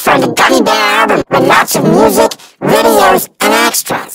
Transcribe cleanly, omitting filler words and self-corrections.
from the Gummy Bear album with lots of music, videos, and extras.